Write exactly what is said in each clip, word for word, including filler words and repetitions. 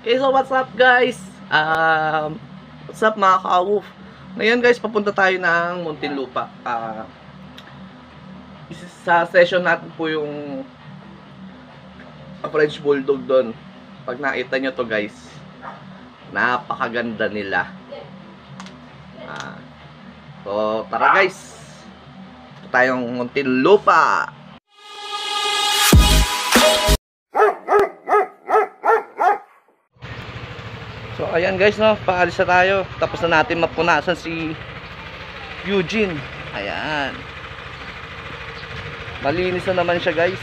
Okay, so what's up guys? Um, what's up mga ka-awoof? Ngayon guys, papunta tayo ng Muntinlupa. Uh, sa session natin po yung French Bulldog doon. Pag nakita nyo to guys, napakaganda nila. Uh, so tara guys, ito tayong Muntinlupa. So ayan guys, no, paalis na tayo. Tapos na natin mapunasan si Eugene. Ayan. Malinis na naman siya guys.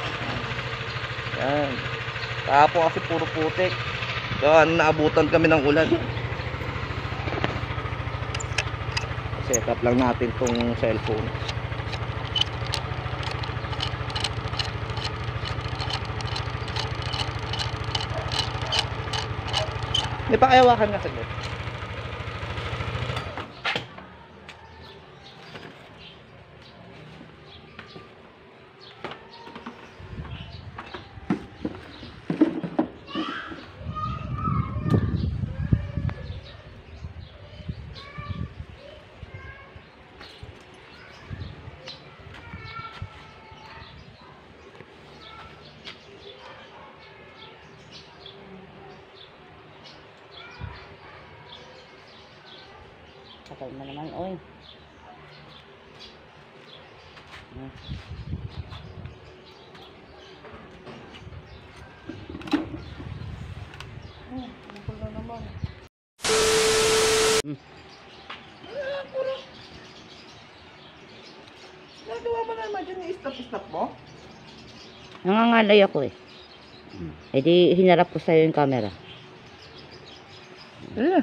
Ayan. Kahapon kasi puro putik. Kaya naabutan kami ng ulan. Set up lang natin tong cellphone. Hindi pa kaya wakan nga saglit. Patay mo naman, oy. Hmm. Oh, nakul na naman. Hmm. Ah, puro. Nagawa mo naman dyan yung stop-stop mo? Nangangalay ako eh. Hmm. E di hinarap ko sa'yo yung camera. Yeah.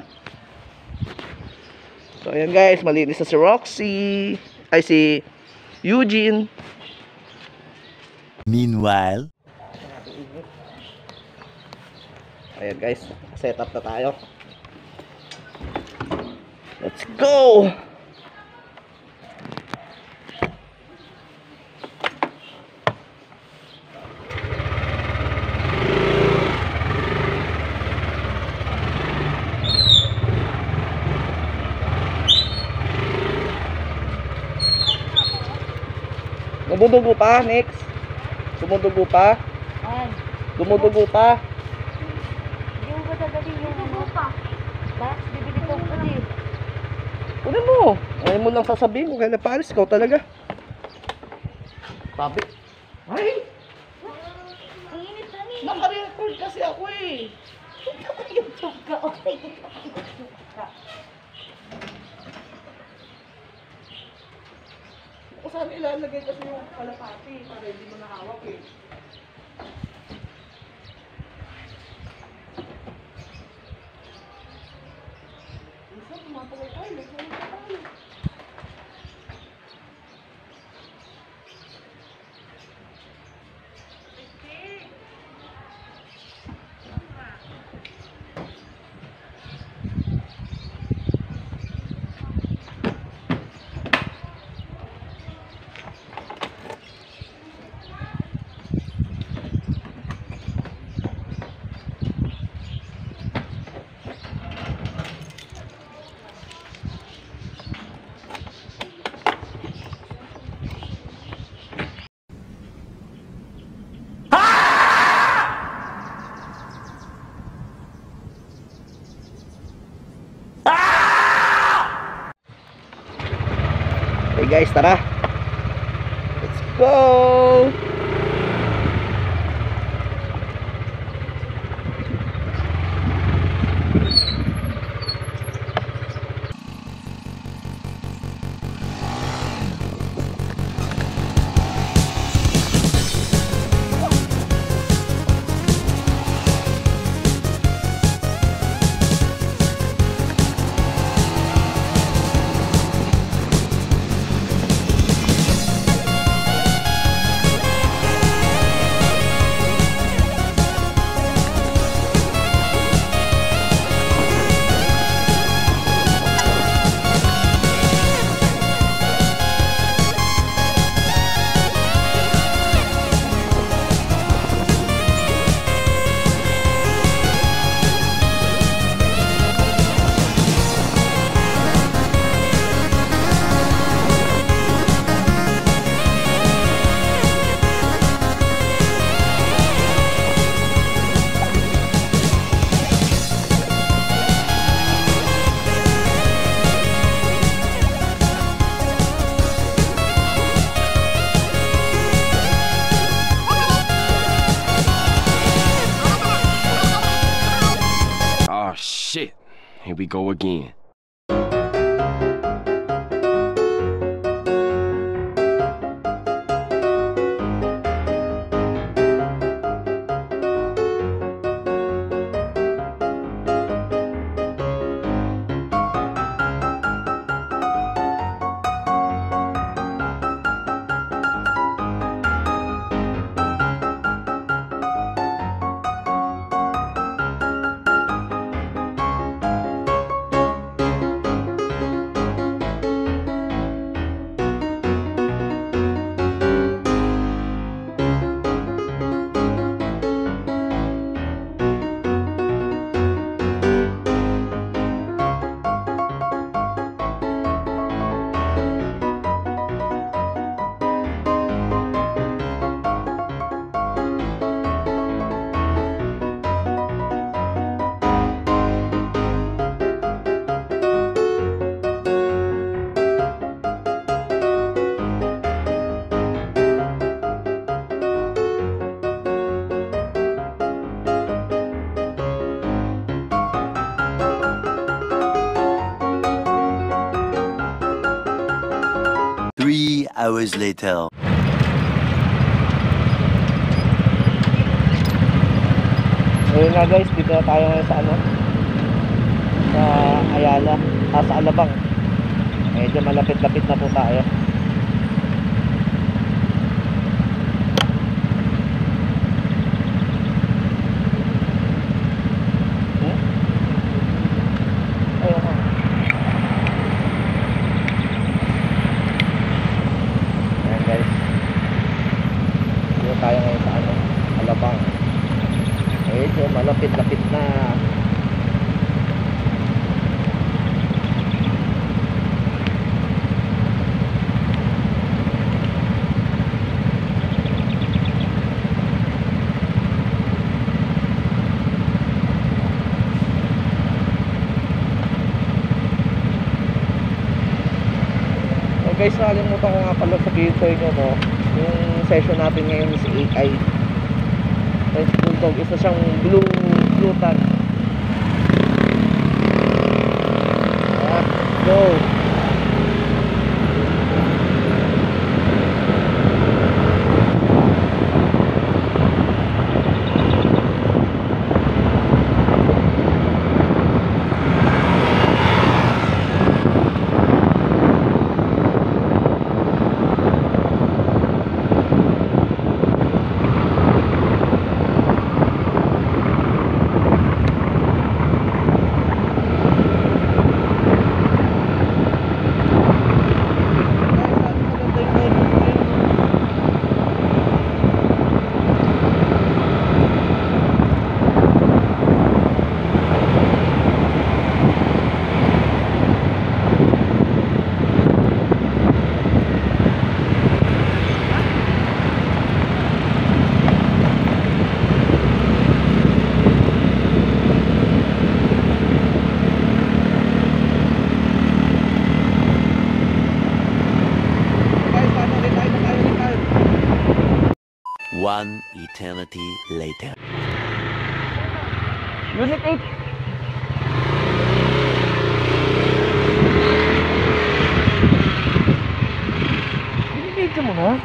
So ayan guys, malinis na si Roxy. Ay si Eugene. Meanwhile, ayan guys, set up na tayo. Let's go. Dumudugo pa, next. Dumudugo pa. Ay. Dumudugo pa. Hindi mo ba dadali yung ano pa? Ba? Bibili ko pa din. Kunin mo. Ayaw mo lang sasabihin kung kailan paalis. Ikaw talaga. Sabi. Ay! Ang init na ni. Naka-record kasi ako eh. YouTube ka, okay. Kung saan ilalagay kasi yung kalapati para hindi mo nahawak eh. Isa, tumatawag tayo. Nagsalita tayo. Okay guys, tara. Let's go. Here we go again. Three hours later. Ayun na guys, dito na tayo ngayon sa ano, sa Ayala, ah, sa Alabang. Medyo malapit-lapit na po tayo. Hmm? Ayun na. Ayan guys, dito tayo ngayon sa ano, Alabang. Medyo malapit-lapit na. So guys, nakalimutan ko nga pala sabihin sa inyo, no, yung session natin ngayon is A I. French Bulldog, isa siyang blue blue tan. Ah, go. One eternity later. Unit eight. Binibidyo mo na?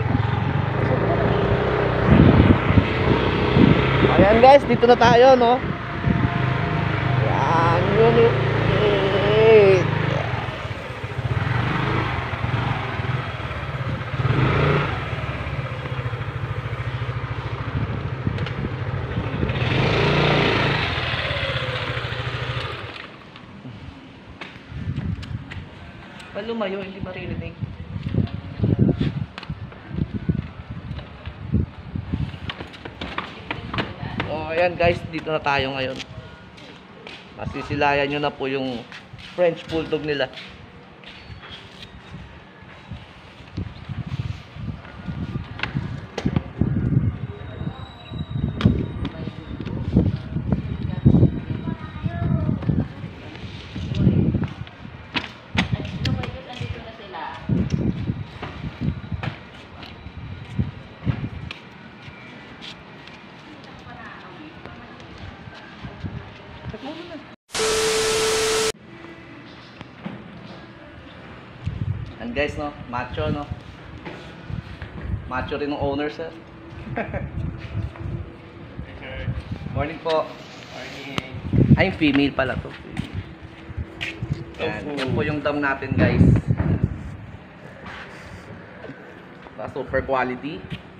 Ayan guys, dito na tayo, no? Ayan, unit eight. Lumayo, hindi maririnig. Oh, ayan guys, dito na tayo ngayon. Masisilayan nyo na po yung French Bulldog nila. Check mo muna. Yan guys, no? Macho, no? Macho rin ng owner, sir. Morning po. Morning. Ay, female pala to. Yan. Yan po yung dam natin, guys. Sa super quality.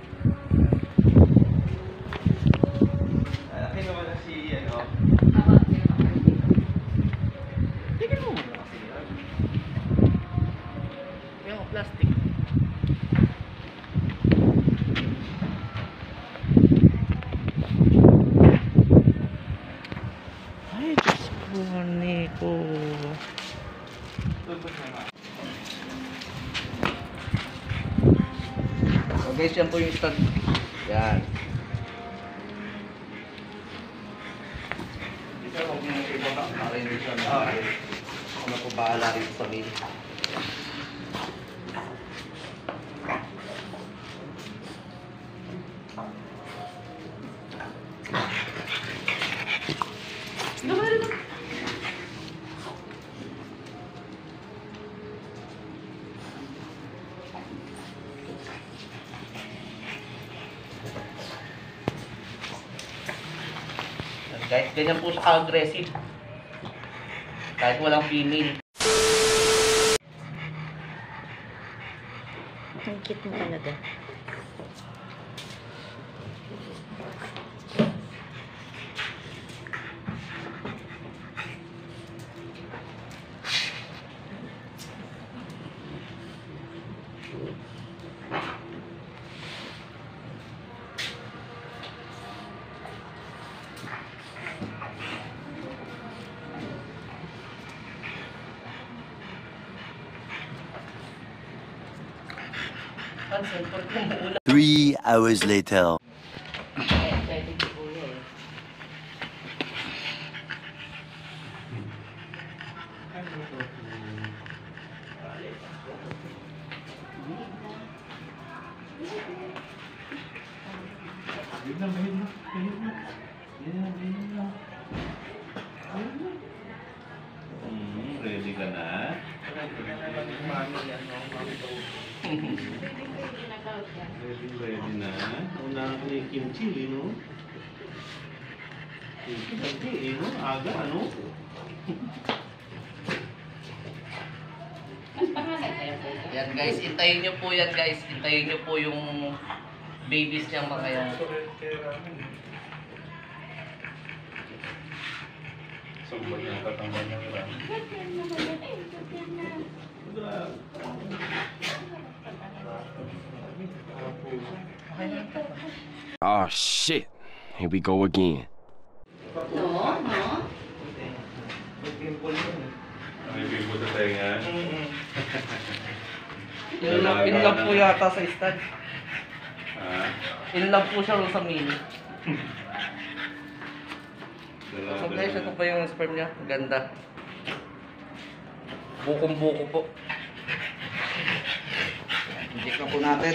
Laki naman na si, ano, Tignan mo muna kasi yan. Yung plastic. Ay, Diyos ko, Nico. tubos naman. So guys, yan po yung stand. Yan. Dito, huwag nyo nang ibaba. Para hindi siya na. Okay. Ako na po bahala rito sa mail. Guys, ganyan po siya ka-aggressive. Kahit walang female. Ang cute mo talaga. Three hours later. Wait lang, wait lang, wait lang. Wait lang, wait lang. Hmm, ready ka na? Ready, ready na. Unahan ko na yung kimchi, eh, no? Kimchi, lagi, eh, no? Aga, ano? Yan guys, intayin nyo po yan guys. Intayin nyo po yung babies niyang mga yan. Sobrang yung tatambal ng ram. Oh shit. Here we go again. No, no. May bibo sa tenga. In love, in love po yata sa stud. Ah, In love po siya rin sa mini. So guys, ito pa yung sperm niya. Ganda. Bukong-buko po. Inject na po natin.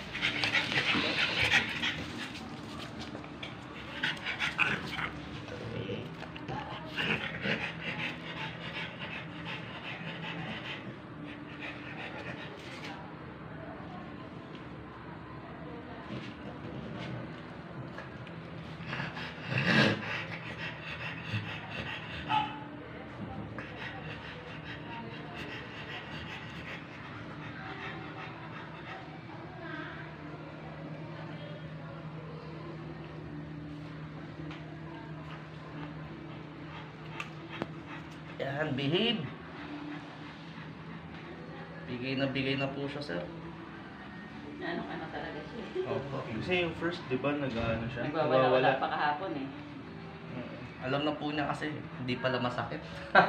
Yan, behave. Bigay na bigay na po siya, sir. Ano ka na talaga siya. opo. Kasi yung first, di ba, nag-ano siya? Nagwawala pa kahapon eh. Alam na po niya kasi, hindi pala masakit.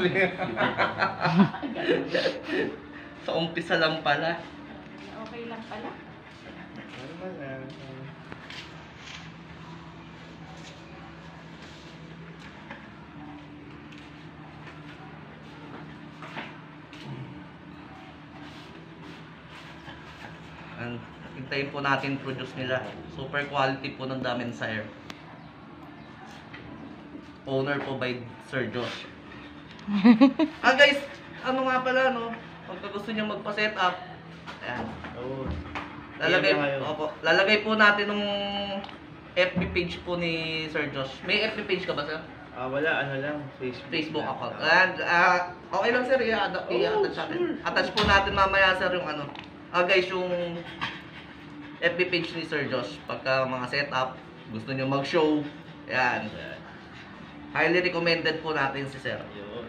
Sa umpisa lang pala. Okay lang pala. Normal yan. And hintayin po natin produce nila. Super quality po ng Damen Sire. Owner po by Sir Josh. Ah guys, ano nga pala no? Pagka gusto niyo magpa-set up, Ayan. Oo. Lalagay, Ayan na kayo. opo, lalagay po natin nung F B page po ni Sir Josh. May F B page ka ba, sir? Ah, wala, ano lang, Facebook. Facebook lang. account. Ah. And, ah, okay lang sir, i-attach Oo, i-attach natin. sure. Attach po natin mamaya sir yung ano. Ah guys, yung F B page ni Sir Josh. Pagka mga setup, gusto nyo mag-show, yan. Ayan. Highly recommended po natin si sir. Yun.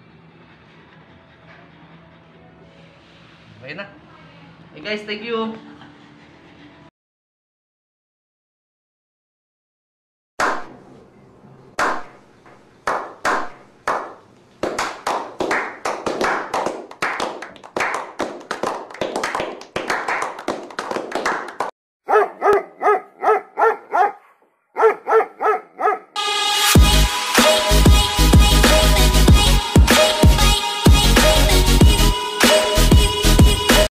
Okay na. Hey guys, thank you.